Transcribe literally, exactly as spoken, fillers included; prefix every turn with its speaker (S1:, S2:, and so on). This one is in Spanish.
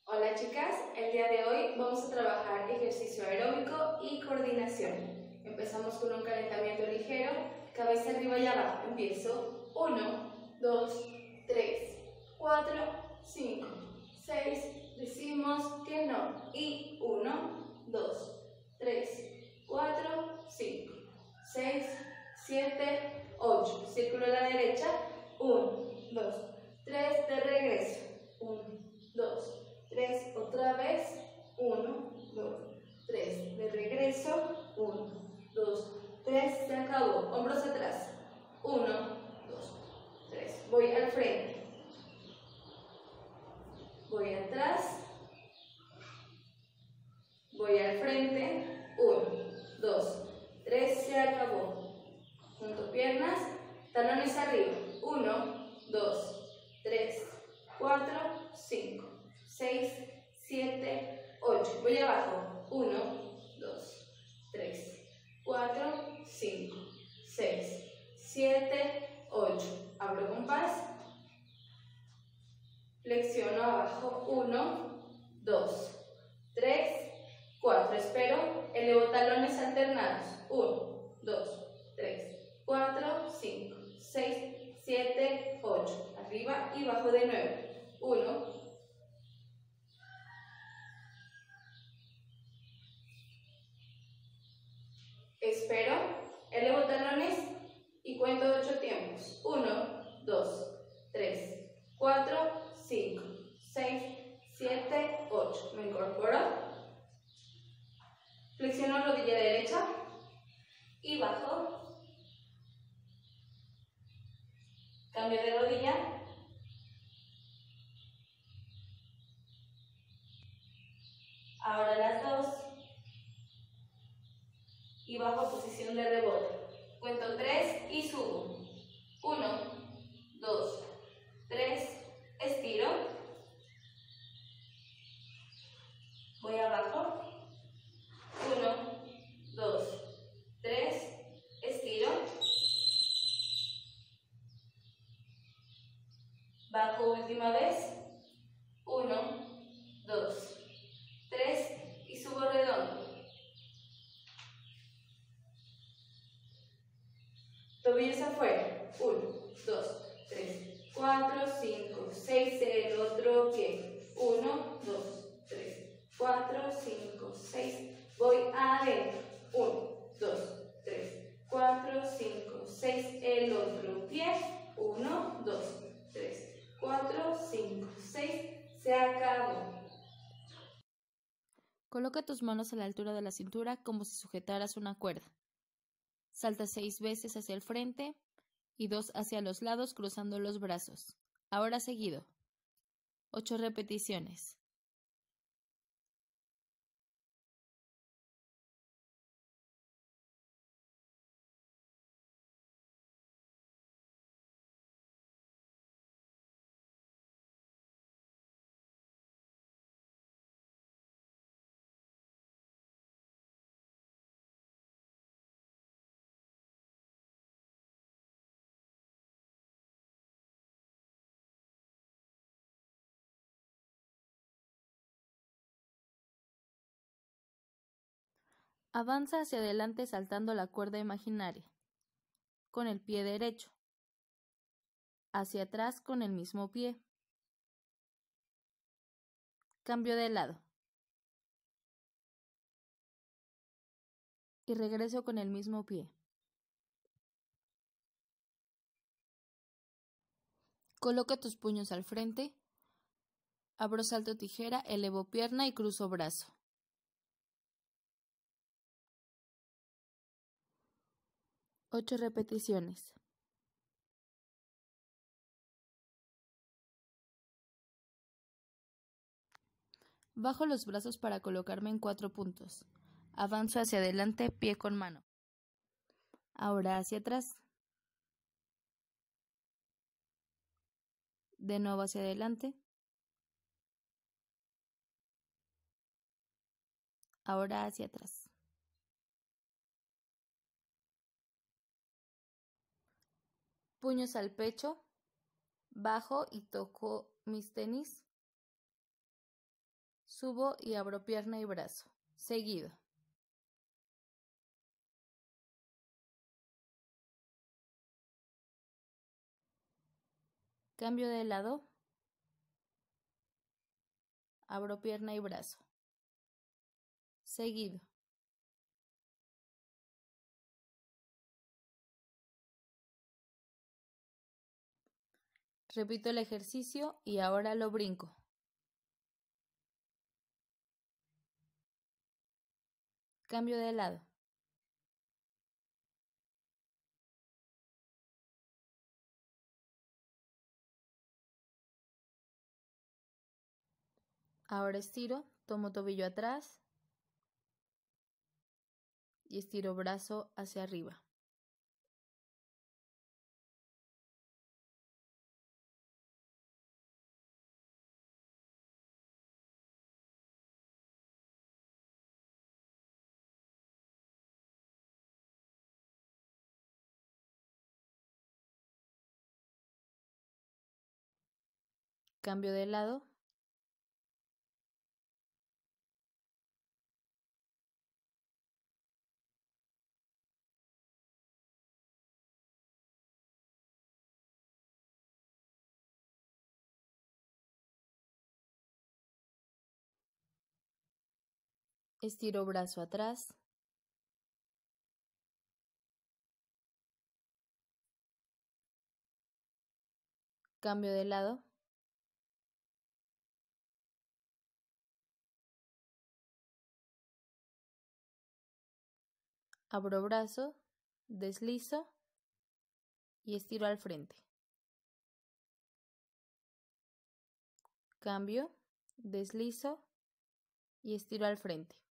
S1: Hola chicas, el día de hoy vamos a trabajar ejercicio aeróbico y coordinación. Empezamos con un calentamiento ligero, cabeza arriba y abajo. Empiezo uno, dos, tres, cuatro, cinco, seis, decimos que no. Y uno, dos, tres, cuatro, cinco, seis, siete, ocho. Círculo a la derecha, uno, dos, tres, de regreso. uno, dos, tres, otra vez, uno, dos, tres, de regreso, uno, dos, tres, se acabó, hombros atrás, uno, dos, tres, voy al frente, voy atrás, voy al frente, uno, dos, tres, se acabó, junto piernas, talones arriba, uno, dos, tres, cuatro, cinco, seis, siete, ocho. Voy abajo. uno, dos, tres, cuatro, cinco, seis, siete, ocho. Abro compás. Flexiono abajo. uno, dos, tres, cuatro. Espero. Elevo talones alternados. uno, dos, tres, cuatro, cinco, seis, siete, ocho. Arriba y bajo de nuevo. uno, espero, elevo talones y cuento ocho tiempos. uno, dos, tres, cuatro, cinco, seis, siete, ocho. Me incorporo. Flexiono rodilla derecha y bajo. Cambio de rodilla. Ahora las dos. Y bajo posición de rebote. Cuento tres y subo. uno, dos, tres, estiro. Voy abajo. uno, dos, tres, estiro. Bajo última vez. uno, dos, tres y subo redondo. Tobillos afuera. uno, dos, tres, cuatro, cinco, seis, el otro pie. uno, dos, tres, cuatro, cinco, seis. Voy adentro. uno, dos, tres, cuatro, cinco, seis, el otro pie. uno, dos, tres, cuatro, cinco, seis. Se acabó.
S2: Coloca tus manos a la altura de la cintura como si sujetaras una cuerda. Salta seis veces hacia el frente y dos hacia los lados cruzando los brazos. Ahora seguido. Ocho repeticiones. Avanza hacia adelante saltando la cuerda imaginaria, con el pie derecho. Hacia atrás con el mismo pie. Cambio de lado. Y regreso con el mismo pie. Coloca tus puños al frente. Abro salto tijera, elevo pierna y cruzo brazo. Ocho repeticiones. Bajo los brazos para colocarme en cuatro puntos. Avanzo hacia adelante, pie con mano. Ahora hacia atrás. De nuevo hacia adelante. Ahora hacia atrás. Puños al pecho. Bajo y toco mis tenis. Subo y abro pierna y brazo. Seguido. Cambio de lado. Abro pierna y brazo. Seguido. Repito el ejercicio y ahora lo brinco. Cambio de lado. Ahora estiro, tomo tobillo atrás y estiro brazo hacia arriba. Cambio de lado. Estiro brazo atrás. Cambio de lado. Abro brazo, deslizo y estiro al frente. Cambio, deslizo y estiro al frente.